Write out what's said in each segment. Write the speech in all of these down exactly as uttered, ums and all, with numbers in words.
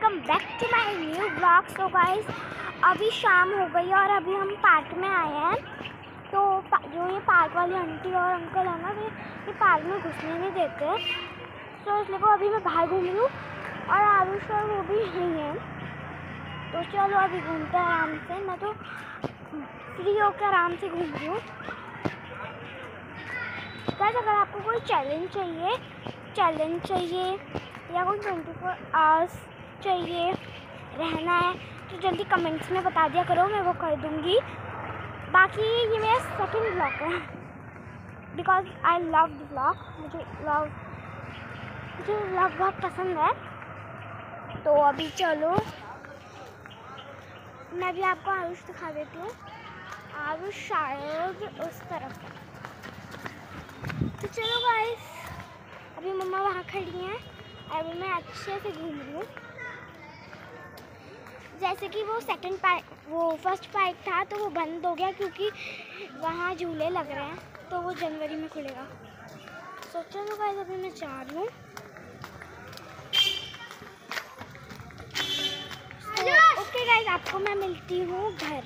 Welcome back to my new blog. So guys अभी शाम हो गई है और अभी हम पार्क में आए हैं। तो जो ये पार्क वाली आंटी और अंकल है ना, वे ये पार्क में घुसने नहीं देते। तो इसलिए को अभी मैं बाहर घूम रही हूँ और आरुष और वो भी नहीं है। तो चलो अभी घूमते हैं आराम से। मैं तो फ्री होकर आराम से घूम रही हूँ। गाइस अगर आपको कोई चैलेंज चाहिए चैलेंज चाहिए या कोई ट्वेंटी फोर आवर्स चाहिए रहना है तो जल्दी कमेंट्स में बता दिया करो, मैं वो कर दूँगी। बाकी ये मेरा सेकंड ब्लॉग है because I love the blog. मुझे लव मुझे ब्लॉग बहुत पसंद है। तो अभी चलो मैं भी आपको आरुष दिखा देती हूँ। आरुष शायद उस तरफ है। तो चलो गाइस अभी मम्मा वहाँ खड़ी हैं। अभी मैं अच्छे से घूम रही हूँ। जैसे कि वो सेकंड पार्क वो फर्स्ट पार्क था तो वो बंद हो गया क्योंकि वहाँ झूले लग रहे हैं, तो वो जनवरी में खुलेगा। तो चलो गाइस अभी मैं जा रही हूँ। ओके गाइस आपको मैं मिलती हूँ घर।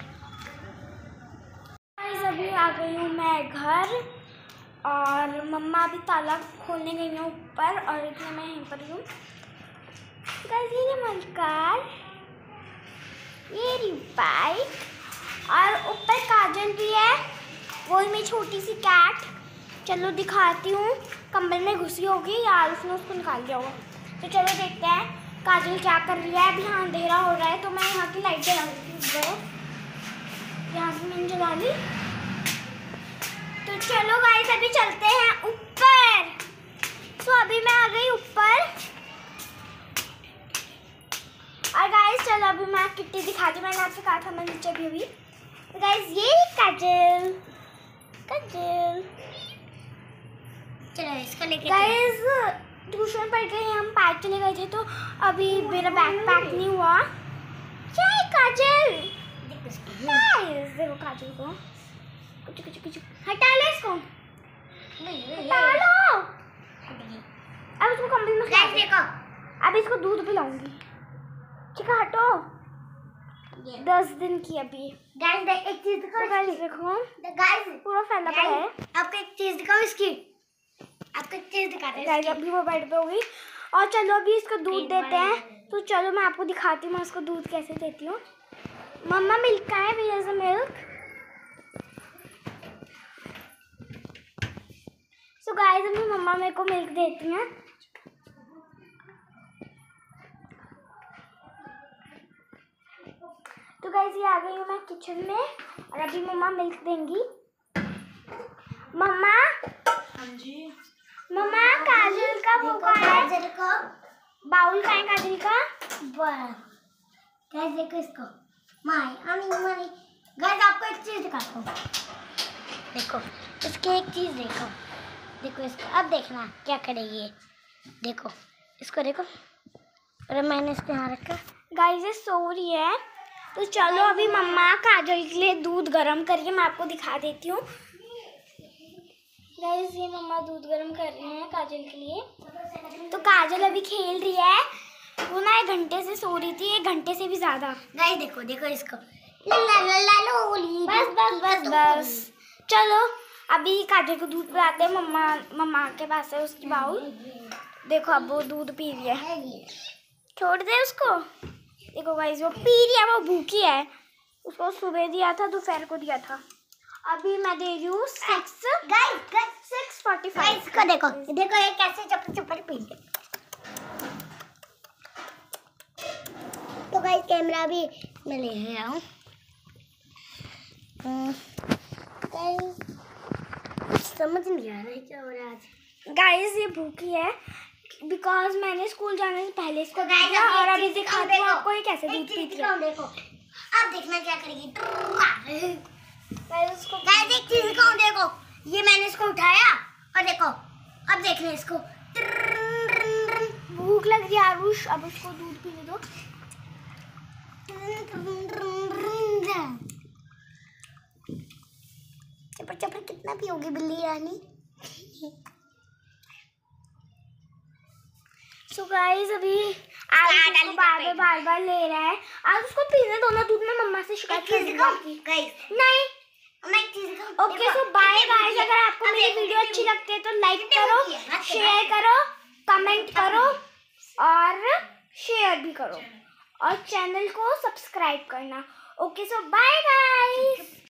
गाइस अभी आ गई हूँ मैं घर और मम्मा अभी ताला खोलने गई हैं ऊपर और इसलिए मैं यहीं पर हूँ। गाइस ये नमस्कार, ये रही बाइक और ऊपर काजल भी है, वो ही मेरी छोटी सी कैट। चलो दिखाती हूँ। कमरे में घुसी होगी या उसने उसको निकाल दिया होगा। तो चलो देखते हैं काजल क्या कर रही है। अभी यहाँ अंधेरा हो रहा है तो मैं यहाँ की लाइट जला देती हूँ। यहाँ की मैंने जला ली। तो चलो गाइस अभी चलते हैं ऊपर। तो अभी मैं आ गई ऊपर और गाइस चलो अभी मैं किट्टी दिखाती हूँ। मैंने आपसे कहा था मैं नीचे भी हुई। तो गाइस ये काजल काजल चलो इसको लेके गाइस ट्यूशन पढ़ के हम पार्क चले गए थे तो अभी मेरा बैग पैक नहीं हुआ। क्या है काजल? गाइस देखो काजल को कुछ कुछ कुछ हटा लो इसको, हटा लो। अब इसको कमरे में गाइस देखो, अब इसको दूध पिलाऊंगी। ठीक है हटो। दस दिन की अभी। गाइस देख एक चीज दिखाओ। गाइस देखो गाइस पूरा फैला पड़ा है। आपको एक चीज दिखाओ इसकी। आपको एक चीज दिखाते हैं। गाइस अभी वो बेड पे होगी और चलो अभी इसको दूध देते हैं। तो चलो मैं आपको दिखाती हूँ मैं इसको दूध कैसे देती हूँ। मम्मा मिल्क का है, भैया से मिल्क। सो गाइस अभी मम्मा मेरे को मिल्क देती हैं। तो गाइस ये आ गई हूँ मैं किचन में और अभी मम्मा मिल्क देंगी। मम्मा हाँ जी मम्मा काजल का वो का है, काजल का बाउल का है काजल का। गाइस देखो इसको। माई आमी माई गाइस आपको एक चीज दिखाता हूँ। देखो इसकी एक चीज देखो। देखो इसको अब देखना क्या करेगी ये। देखो इसको देखो। अरे मैंने इसको यहाँ रखा। गाइस ये सो रही है। तो चलो अभी मम्मा काजल के लिए दूध गरम करके मैं आपको दिखा देती हूँ। गाइस ये मम्मा दूध गरम कर रही हैं काजल के लिए। तो काजल अभी खेल रही है। वो ना एक घंटे से सो रही थी, एक घंटे से भी ज्यादा। गाइस देखो देखो इसको। ला ला ला ला लोली। बस बस बस बस चलो अभी काजल को दूध पिलाते हैं। मम्मा मम्मा के पास है उसकी बाउल। देखो अब वो दूध पी रही है। छोड़ दे उसको। देखो गाइस वो पी रही है, वो भूखी है। उसको सुबह दिया था, दोपहर को दिया था। अभी मैं दे रही हूँ six guys guys six forty five. इसको देखो देखो ये कैसे चप चप पी रही है। तो गाइस कैमरा भी मैं ले आया हूँ। गाइस समझ नहीं आ रहा है क्या हो रहा है आज। गाइस ये भूखी है बिकॉज मैंने स्कूल जाने से पहले इसको तो गाइस दिया अब और एक अभी चीज दिखाती दिखाओ, हूँ आपको ये कैसे दूध एक चीज पीती है। दिखाओ, देखो अब देखना क्या करेगी। गाइस उसको गाइस एक चीज दिखाओ देखो। ये मैंने इसको उठाया और देखो अब देखना इसको। भूख लग रही है आरुष, अब उसको दूध पीने दो। चपर चपर कितना पियोगी बिल्ली रानी। सो गाइस अभी आज उसको बार बार बार बार ले रहा है। आज उसको पीने दो ना दूध में, मम्मा से शिकायत कर दूंगी। नहीं ओके सो बाय गाइस। अगर आपको मेरी वीडियो अच्छी लगती है तो लाइक करो, शेयर करो, कमेंट करो और शेयर भी करो और चैनल को सब्सक्राइब करना। Okay so bye guys.